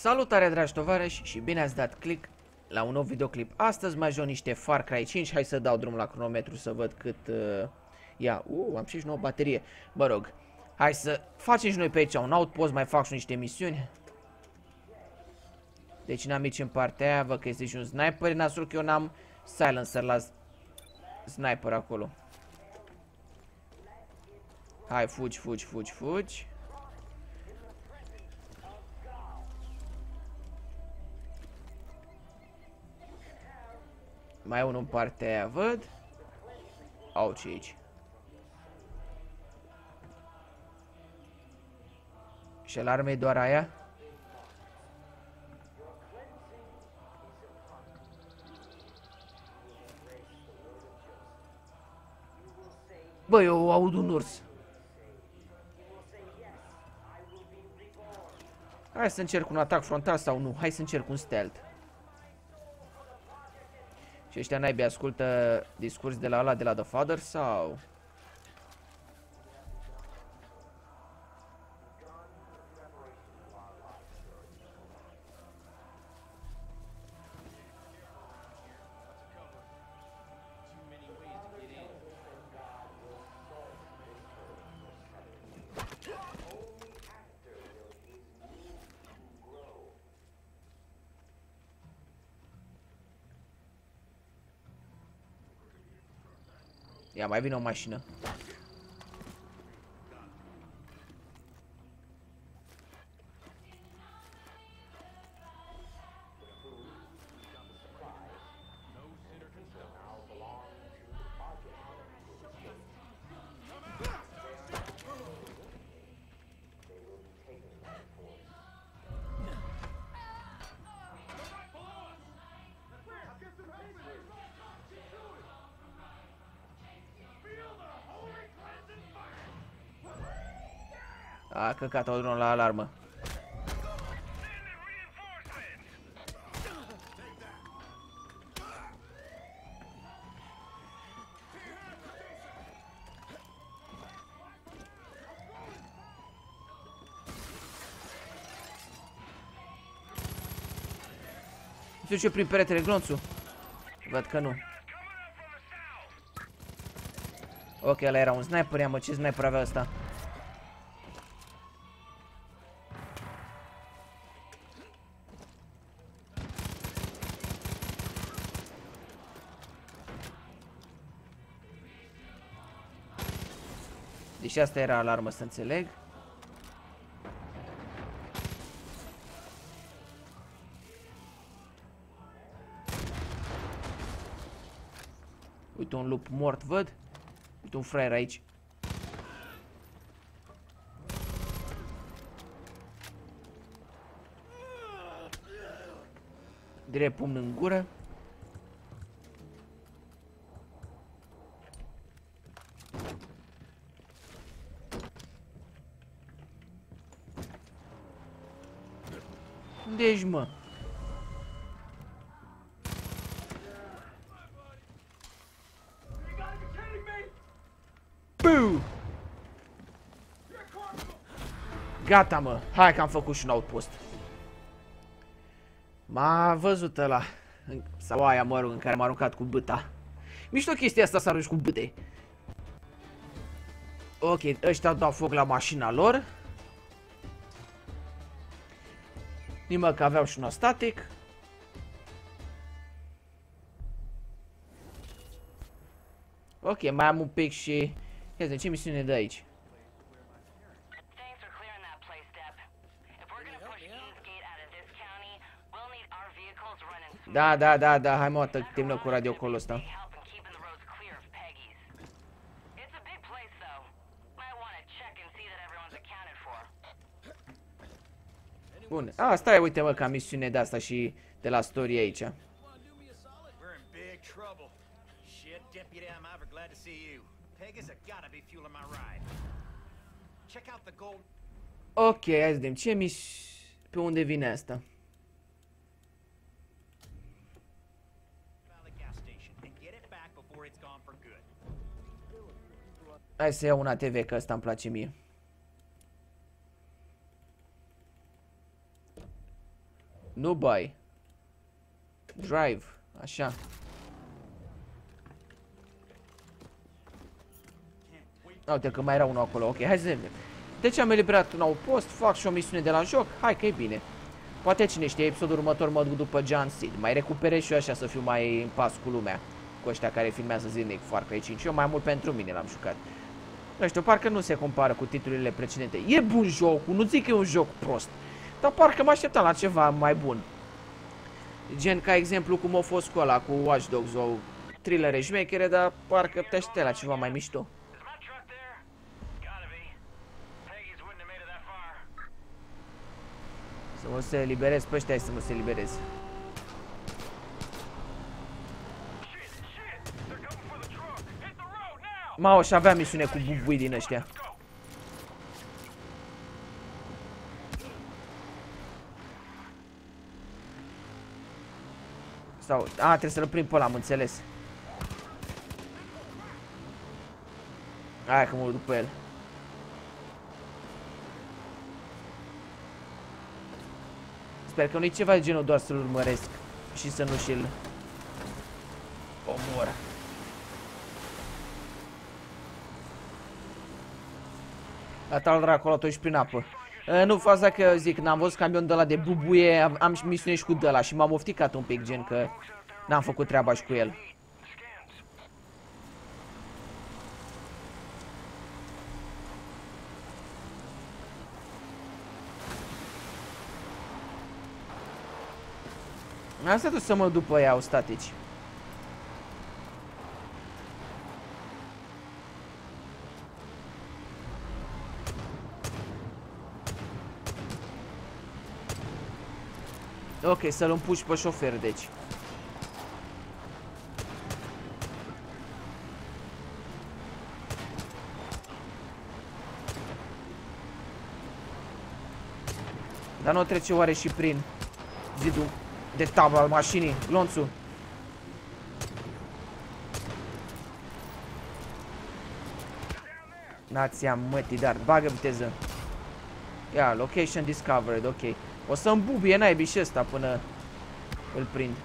Salutare, dragi tovarăși, și bine ați dat click la un nou videoclip. Astăzi mai joc niște Far Cry 5. Hai să dau drumul la cronometru să văd cât ia. Am 69 baterie. Mă rog, hai să facem și noi pe aici un outpost, mai fac și niște misiuni. Deci n-am aici în partea aia, văd că este și un sniper. Nasul că eu n-am silencer la sniper acolo. Hai, fugi, fugi, fugi, fugi. Mai e unul în partea aia, văd. Auci aici. Și alarma e doar aia? Bă, eu aud un urs. Hai să încerc un atac frontal sau nu. Hai să încerc un stealth. Și ăștia naibii ascultă discurs de la ăla de la The Father sau? Ia, mai vine o mașină. A căcat o dronă la alarmă. Nu știu prin peretele glonțul. Văd că nu. Ok, ăla era un sniper, ia mă, ce sniper avea ăsta? Deci asta era alarmă, să înțeleg. Uite un lup mort, văd. Uite un fraier aici. Direct pumn în gură. Unde ești, mă? Buu! Gata, mă. Hai că am făcut și un outpost. M-a văzut ăla. Sau aia, mă rog, în care m-a aruncat cu bâta. Mișto chestia asta să arunci cu bâte. Ok, ăștia dau foc la mașina lor. Nimă că aveau și un static. Ok, mai am un pic și... Ia zi, ce misiune dă aici? Da, hai mă, termină cu radiocolul ăsta. Bun, stai, uite mă, ca misiune de asta și de la story aici. Ok, hai să vedem ce pe unde vine asta. Hai să iau un ATV, că ăsta îmi place mie. Nu buy. Drive. Așa. Uite că mai era unul acolo. Ok, hai să vedem. Deci am eliberat un nou post, fac și o misiune de la joc. Hai că e bine. Poate cine știe, episodul următor mă duc după John Seed. Mai recuperez și eu așa să fiu mai în pas cu lumea. Cu ăștia care filmează zilnic Far Cry 5. Eu mai mult pentru mine l-am jucat. Nu știu, parcă nu se compară cu titlurile precedente. E bun jocul, nu zic că e un joc prost. Dar parcă mă așteptam la ceva mai bun. Gen ca exemplu cum a fost cu ăla, cu Watch Dogs sau thrillere șmechere, dar parcă te așteptai la ceva mai mișto. Să mă se eliberez pe ăștia, să mă se eliberez. Mă, și avea misiune cu bubui din ăștia. Sau, trebuie să-l prind pe ăla, am înțeles. Hai că mă duc după el. Sper că nu-i ceva de genul doar să-l urmăresc și să nu și-l omor. Gata-l dracu, tot și prin apă. Nu, faza că zic, n-am văzut camionul de ăla de bubuie, am misiune și cu de ăla și m-am ofticat un pic, gen că n-am făcut treaba și cu el. Am stat să mă după ea, au statici. Ok, să-l împuși pe șofer, deci. Dar nu trece oare și prin zidul de tablă al mașinii, glonțul? Nația mătii, dar bagă viteză. Ia, location discovered, ok. O să-mi bubie naibii și ăsta până îl prind.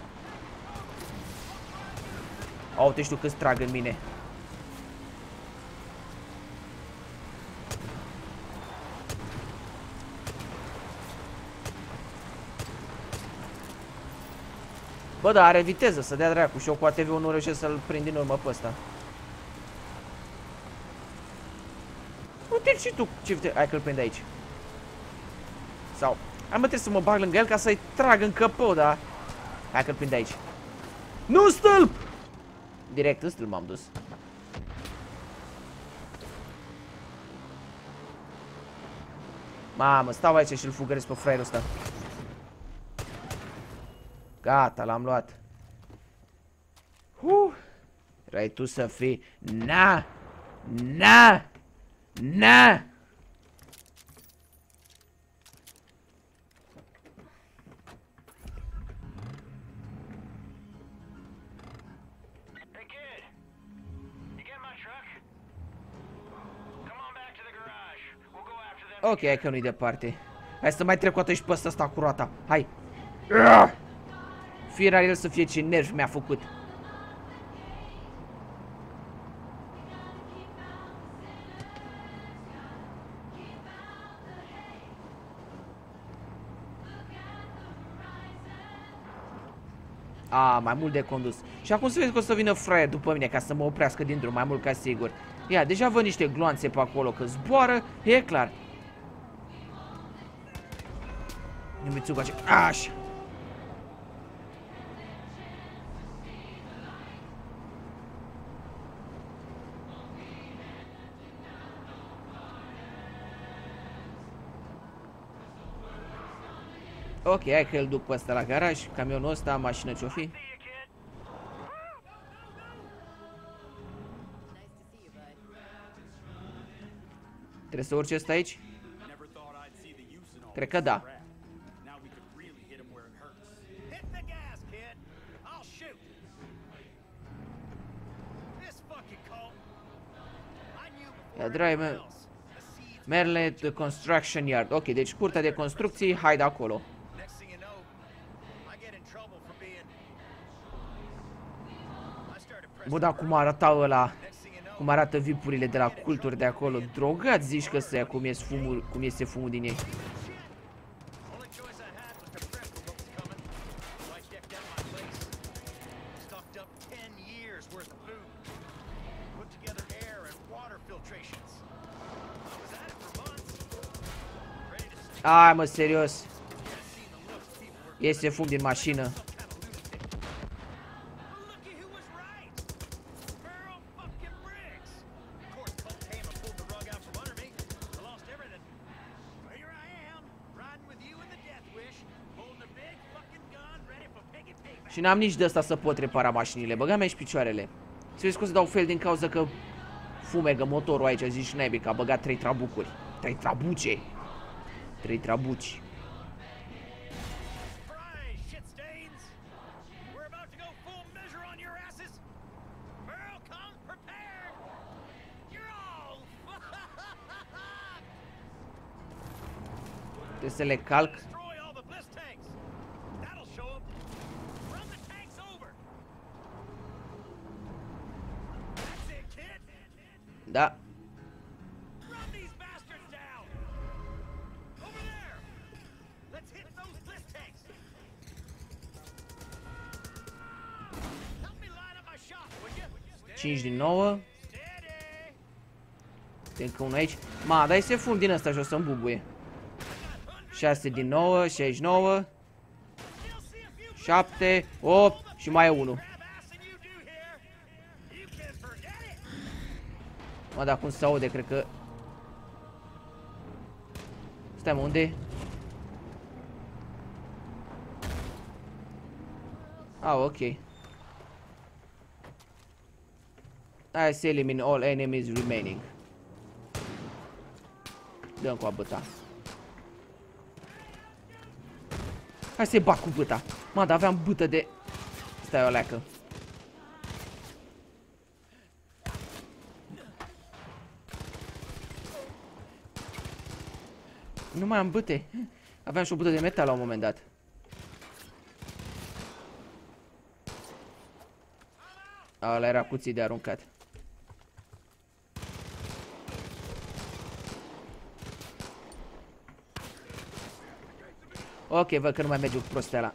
Uite, știu câți trag în mine. Bă, da, are viteză, să dea dracu și eu cu ATV-ul nu reușesc să-l prind din urmă pe ăsta. Uite și tu ce viteză. Hai că-l prind aici. Sau, hai mă, trebuie să mă bag lângă el ca să-i trag în căpău, da? Hai că-l prind aici. Nu, stâlp! Direct în stâlp m-am dus. Mamă, stau aici și-l fugăresc pe fraierul ăsta. Gata, l-am luat. Vrei tu să fii? Na! Na! Na! Ok, hai că nu-i departe. Hai să mai trec o dată și pe ăsta cu roata. Hai! Fiera el să fie ce nervi mi-a făcut. Mai mult de condus. Și acum să vezi că o să vină fraier după mine ca să mă oprească din drum, mai mult ca sigur. Ia, deja văd niște gloanțe pe acolo, că zboară, e clar. Nimițuc așa. Așa. Ok, hai că îl duc pe ăsta la garaj, camionul ăsta, mașină ce-o fi. Trebuie să urce ăsta aici? Cred că da. Ia, drive, Merle, the construction yard. Ok, deci curtea de construcții, hai de acolo. Bă, dar cum arăta ăla? Cum arată vipurile de la culturi de acolo? Drogați zici că să ia cum iese fumul din ei. Ai, mă, serios. Iese fum din mașină. Și n-am nici de asta să pot repara mașinile. Băga-mi aici picioarele. Să vezi cum să dau fel din cauza că fumegă motorul aici. Zici naibii că a băgat 3 trabucuri. 3 trabuce. 3 trabuci. Trebuie să le calc. Da. Cinci din 9. Încă unul aici. Ma, dai să fum din ăsta și o să-mi bubuie. 6 din 9, 69. 7, 8 și mai e 1. Mă, dar cum se aude, cred că... Stai, mă, unde e? Ok. Hai să elimin all enemies remaining. Dăm cu a băta. Hai să-i bat cu băta. Mă, dar aveam bătă de... Stai o leacă. Nu mai am băte. Aveam și o bătă de metal la un moment dat. Ăla era cuțit de aruncat. Ok, văd că nu mai merge cu prostela.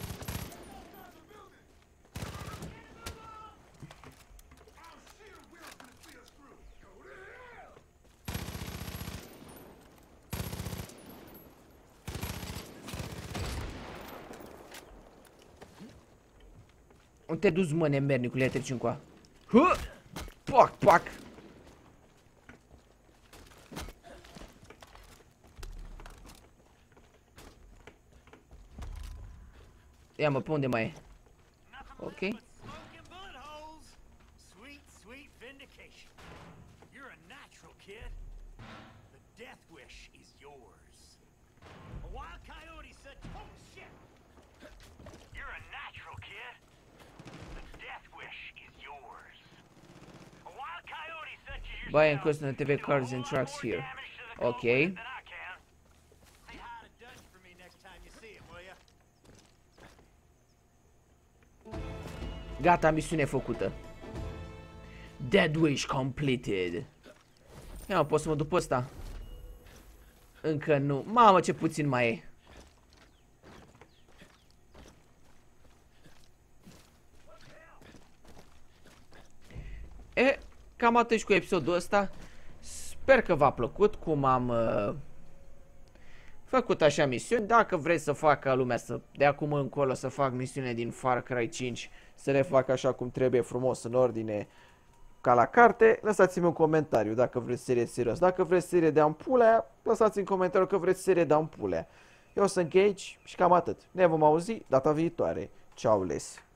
Unde te duci, mă, nemernicule, treci încoa. Pac, pac. Ia, mă, pe unde mai e? Ok. Buy and custom TV cars and trucks here. Ok. Gata, misiune făcută. Dead wish completed. Ia, mă, pot să mă duc pe ăsta? Încă nu. Mamă, ce puțin mai e. Cam atât și cu episodul ăsta. Sper că v-a plăcut cum am făcut așa misiuni. Dacă vreți să fac ca lumea să, de acum încolo, să fac misiune din Far Cry 5, să le fac așa cum trebuie, frumos, în ordine, ca la carte, lăsați-mi un comentariu dacă vreți serie serios. Dacă vreți serie de ampulea, lăsați în comentariu că vreți serie de ampulea. Eu sunt Gage și cam atât. Ne vom auzi data viitoare. Ciao, les!